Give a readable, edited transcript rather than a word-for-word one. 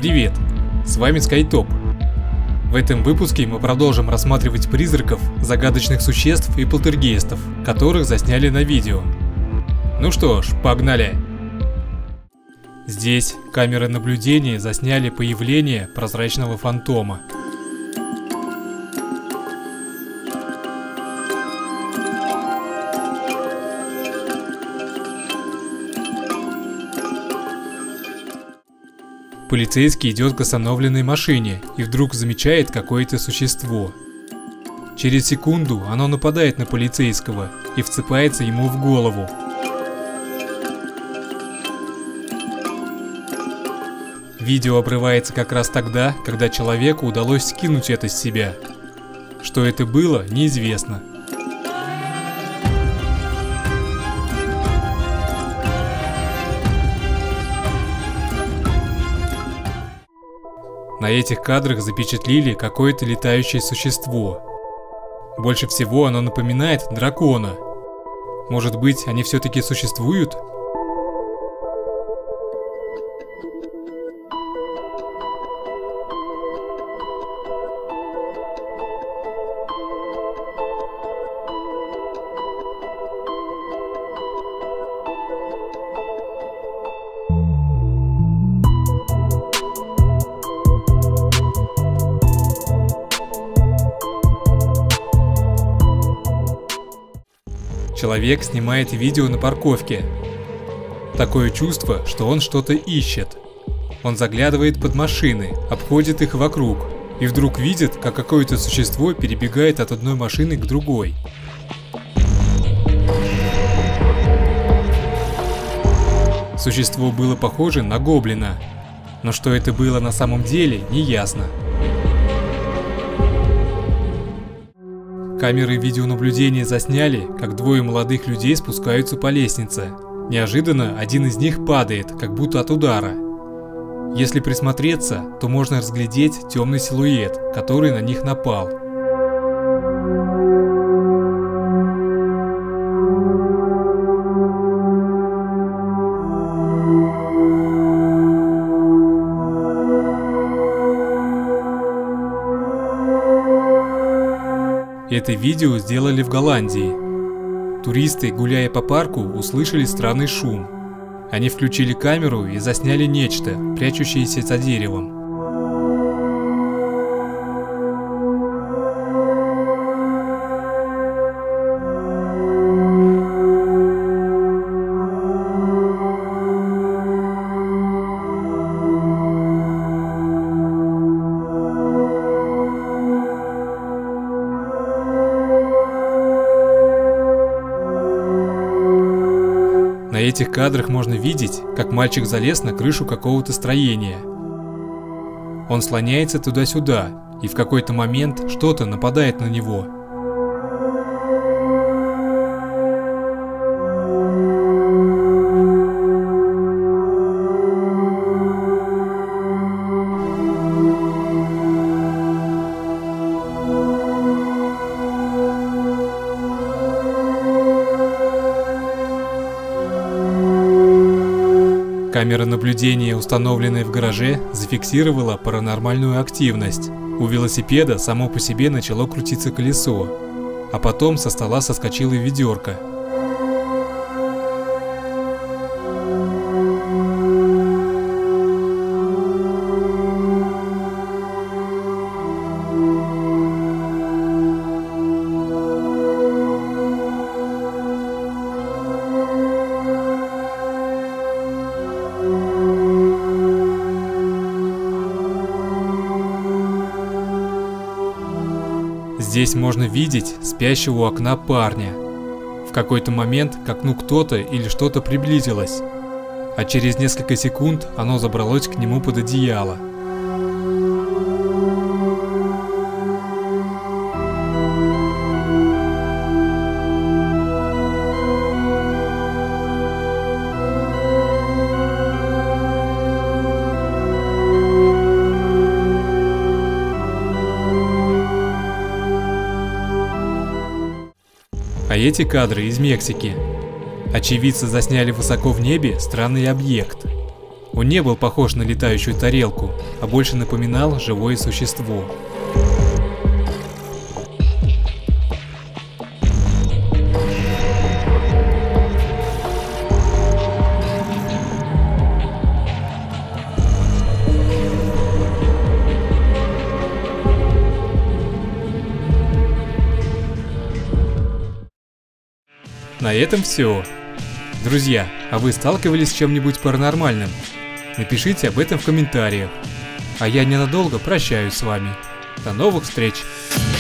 Привет, с вами Skytop. В этом выпуске мы продолжим рассматривать призраков, загадочных существ и полтергейстов, которых засняли на видео. Ну что ж, погнали! Здесь камеры наблюдения засняли появление прозрачного фантома. Полицейский идет к остановленной машине и вдруг замечает какое-то существо. Через секунду оно нападает на полицейского и вцепается ему в голову. Видео обрывается как раз тогда, когда человеку удалось скинуть это с себя. Что это было, неизвестно. На этих кадрах запечатлели какое-то летающее существо. Больше всего оно напоминает дракона. Может быть, они все-таки существуют? Человек снимает видео на парковке. Такое чувство, что он что-то ищет. Он заглядывает под машины, обходит их вокруг и вдруг видит, как какое-то существо перебегает от одной машины к другой. Существо было похоже на гоблина, но что это было на самом деле, не ясно. Камеры видеонаблюдения засняли, как двое молодых людей спускаются по лестнице. Неожиданно один из них падает, как будто от удара. Если присмотреться, то можно разглядеть темный силуэт, который на них напал. Это видео сделали в Голландии. Туристы, гуляя по парку, услышали странный шум. Они включили камеру и засняли нечто, прячущееся за деревом. На этих кадрах можно видеть, как мальчик залез на крышу какого-то строения. Он слоняется туда-сюда, и в какой-то момент что-то нападает на него. Камера наблюдения, установленная в гараже, зафиксировала паранормальную активность. У велосипеда само по себе начало крутиться колесо, а потом со стола соскочила ведерко. Здесь можно видеть спящего у окна парня. В какой-то момент к окну кто-то или что-то приблизилось, а через несколько секунд оно забралось к нему под одеяло. А эти кадры из Мексики. Очевидцы засняли высоко в небе странный объект. Он не был похож на летающую тарелку, а больше напоминал живое существо. На этом все. Друзья, а вы сталкивались с чем-нибудь паранормальным? Напишите об этом в комментариях. А я ненадолго прощаюсь с вами. До новых встреч!